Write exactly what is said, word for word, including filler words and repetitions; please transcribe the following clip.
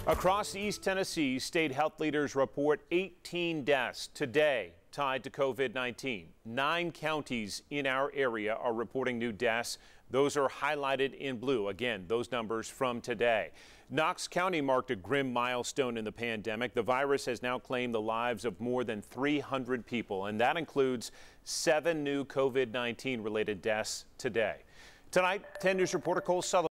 Across East Tennessee, state health leaders report eighteen deaths today tied to COVID nineteen. Nine counties in our area are reporting new deaths. Those are highlighted in blue. Again, those numbers from today. Knox County marked a grim milestone in the pandemic. The virus has now claimed the lives of more than three hundred people, and that includes seven new COVID nineteen related deaths today. Tonight, ten News reporter Cole Sullivan